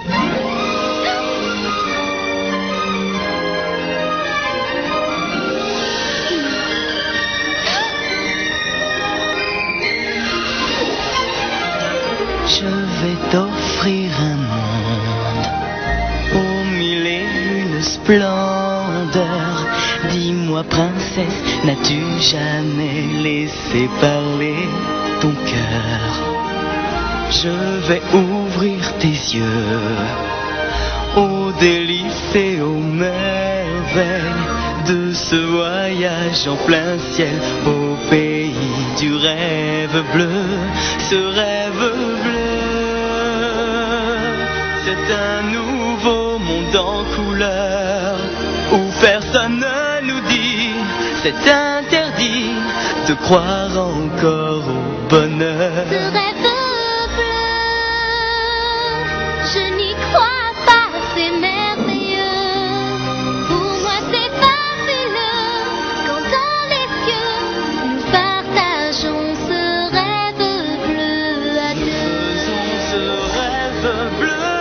Je vais t'offrir un monde aux mille et une splendeurs. Dis-moi princesse, n'as-tu jamais laissé parler ton cœur? Je vais ouvrir tes yeux aux délices et aux merveilles de ce voyage en plein ciel au pays du rêve bleu, ce rêve bleu. C'est un nouveau monde en couleur où personne ne nous dit c'est interdit de croire encore au bonheur. Ce rêve bleu, je n'y crois pas, c'est merveilleux. Pour moi c'est fabuleux quand dans les cieux nous partageons ce rêve bleu à deux. Faisons ce rêve bleu.